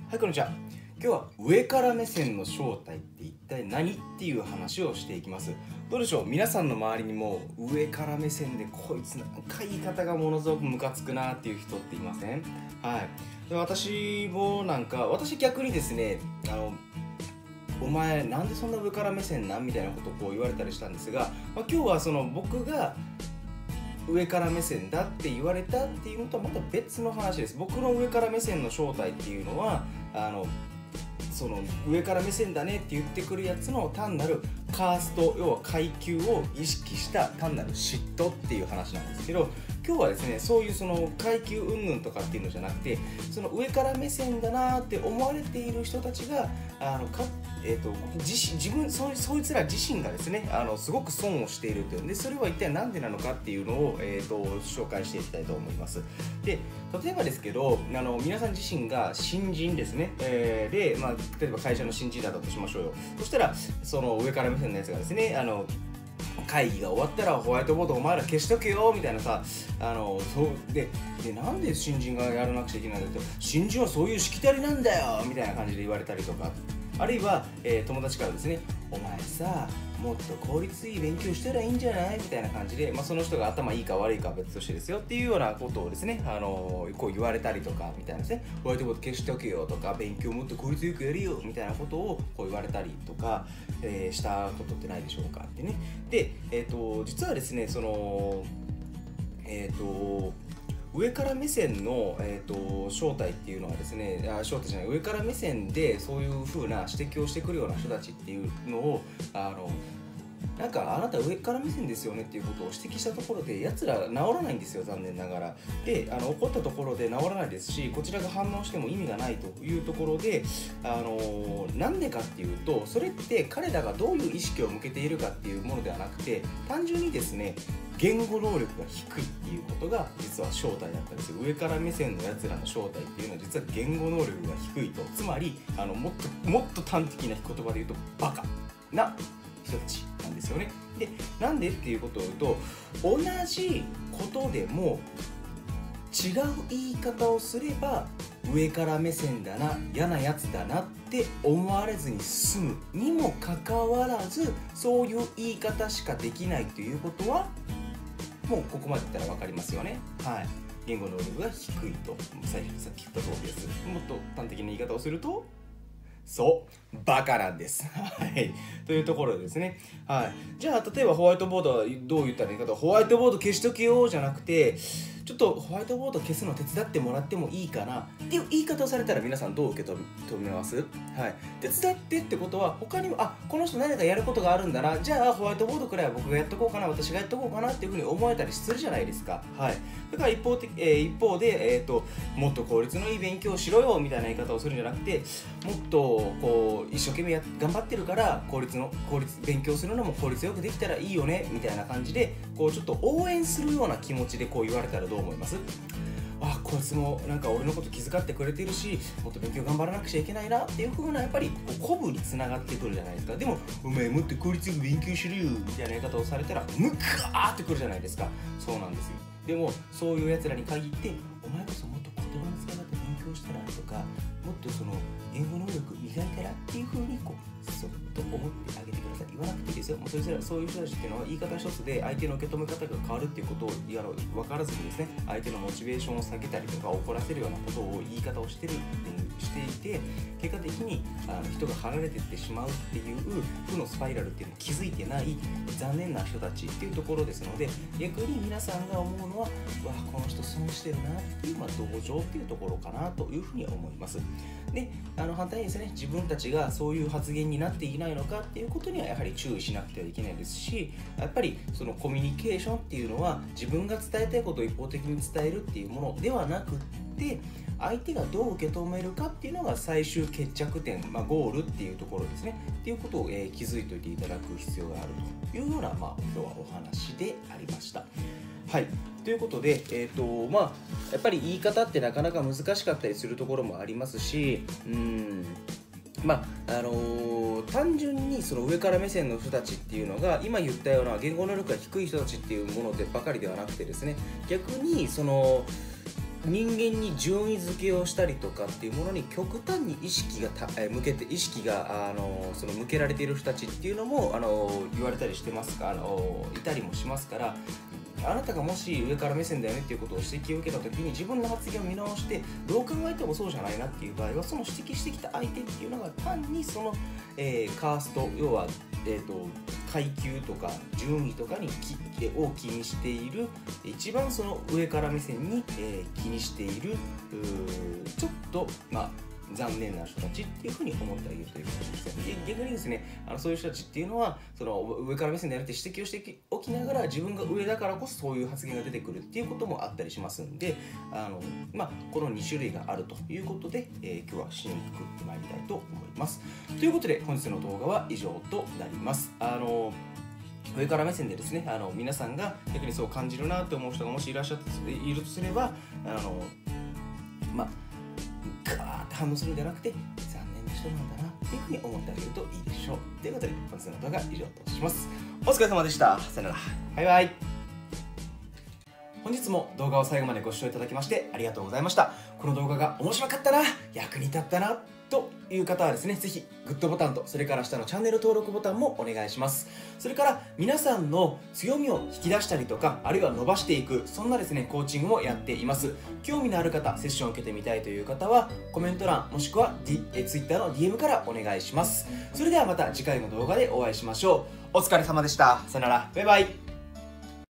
はい、こんにちは。今日は上から目線の正体って一体何っていう話をしていきます。どうでしょう、皆さんの周りにも上から目線でこいつなんか言い方がものすごくムカつくなっていう人っていません？はい。で、私も私逆にですね、お前なんでそんな上から目線なんみたいなことをこう言われたりしたんですが、今日はその僕が上から目線だって言われたっていうのとはまた別の話です。僕の上から目線の正体っていうのはその上から目線だねって言ってくるやつの単なるカースト、要は階級を意識した単なる嫉妬っていう話なんですけど、今日はですね、そういうその階級云々とかっていうのじゃなくて、その上から目線だなって思われている人たちがそいつら自身がですねすごく損をしているというので、それは一体何でなのかっていうのを、紹介していきたいと思います。で、例えばですけど、皆さん自身が新人ですね、で、例えば会社の新人だったとしましょうよ。そしたらその上から目線のやつがですね、会議が終わったらホワイトボードお前ら消しとけよみたいなさ、なんで新人がやらなくちゃいけないんだって、新人はそういうしきたりなんだよみたいな感じで言われたりとか、あるいは、友達からですね、お前さもっと効率いい勉強したらいいんじゃないみたいな感じで、その人が頭いいか悪いかは別としてですよっていうようなことをですね、こう言われたりとかみたいなですね、ホワイトボード消しておけよとか、勉強もっと効率よくやるよみたいなことをこう言われたりとか、したことってないでしょうかってね。で、実はですね、上から目線の、正体っていうのはですね、正体じゃない、上から目線でそういう風な指摘をしてくるような人たちっていうのをなんかあなた上から目線ですよねっていうことを指摘したところでやつら治らないんですよ、残念ながら。で、怒ったところで治らないですし、こちらが反応しても意味がないというところで、なんでかっていうと、それって彼らがどういう意識を向けているかっていうものではなくて、単純にですね、言語能力が低いっていうことが実は正体だったりする。上から目線のやつらの正体っていうのは実は言語能力が低いと、つまりもっと端的な言葉で言うとバカな人たちなんですよね。で、なんでっていうことを言うと、同じことでも違う言い方をすれば上から目線だな、嫌なやつだなって思われずに済むにもかかわらず、そういう言い方しかできないということはもうここまで言ったら分かりますよね。はい。言語能力が低いと、さっき言った通りです。もっと端的な言い方をすると、そうバカなんです。はい。というところですね。はい。じゃあ例えばホワイトボードはどう言ったらいいかと、ホワイトボード消しとけよじゃなくて、ちょっとホワイトボード消すの手伝ってもらってもいいかなっていう言い方をされたら皆さんどう受け止めます？はい。手伝ってってことは他にもこの人何かやることがあるんだな、じゃあホワイトボードくらいは僕がやっとこうかな、私がやっとこうかなっていうふうに思えたりするじゃないですか。はい。だから一方で、もっと効率のいい勉強をしろよみたいな言い方をするんじゃなくて、もっとこう一生懸命頑張ってるから勉強するのも効率よくできたらいいよねみたいな感じで、こうちょっと応援するような気持ちでこう言われたらどう思います？こいつもなんか俺のこと気遣ってくれてるし、もっと勉強頑張らなくちゃいけないなっていう風な、やっぱり鼓舞につながってくるじゃないですか。でもお前もっと効率よく勉強しろよみたいな言い方をされたらムカーってくるじゃないですか。そうなんですよ。でもそういうやつらに限って、お前こそもっと言葉の使い方勉強したらとか、もっとその言語能力磨いたらっていう風にこうそっと思ってあげてください。言わなくていいですよ。もうそういう人たちっていうのは言い方一つで相手の受け止め方が変わるっていうことを分からずにですね、相手のモチベーションを下げたりとか怒らせるようなことを言い方をしていて、結果的に人が離れていってしまうっていう負のスパイラルっていうのに気づいてない残念な人たちっていうところですので、逆に皆さんが思うのはこの人損してるなっていう、同情っていうところかなというふうに思います。で、反対にですね、自分たちがそういう発言になっていないのかっていうことにはやはり注意しなくてはいけないですし、やっぱりそのコミュニケーションっていうのは自分が伝えたいことを一方的に伝えるっていうものではなくって、相手がどう受け止めるかっていうのが最終決着点、ゴールっていうところですねっていうことを、気づいておいていただく必要があるというような、今日はお話でありました。はい。ということで、やっぱり言い方ってなかなか難しかったりするところもありますし、単純にその上から目線の人たちっていうのが今言ったような言語能力が低い人たちっていうものでばかりではなくてですね、逆にその人間に順位付けをしたりとかっていうものに極端に意識がその向けられている人たちっていうのも言われたりしてますかいたりもしますから、あなたがもし上から目線だよねっていうことを指摘を受けた時に自分の発言を見直してどう考えてもそうじゃないなっていう場合は、その指摘してきた相手っていうのが単にその、カースト、要は、階級とか順位とかを気にしている、一番その上から目線に、気にしているちょっと残念な人たちっていうふうに思ってあげるということですね。逆にですね、そういう人たちっていうのはその上から目線でやるって指摘をしておきながら、自分が上だからこそそういう発言が出てくるっていうこともあったりしますんで、この2種類があるということで、今日はしにくく参りたいと思います。ということで本日の動画は以上となります。上から目線でですね、皆さんが逆にそう感じるなと思う人がもしいるとすれば、ガーッと反応するんじゃなくて、残念な人なんだなっていうふうに思ってあげるといいでしょう。ということで本日の動画は以上とします。お疲れ様でした。さよなら。バイバイ。本日も動画を最後までご視聴いただきましてありがとうございました。この動画が面白かったな、役に立ったなという方はですね、ぜひグッドボタンと、それから下のチャンネル登録ボタンもお願いします。それから皆さんの強みを引き出したりとか、あるいは伸ばしていく、そんなですねコーチングもやっています。興味のある方、セッションを受けてみたいという方はコメント欄もしくは、Twitter の DM からお願いします。それではまた次回の動画でお会いしましょう。お疲れ様でした。さよなら。バイバイ。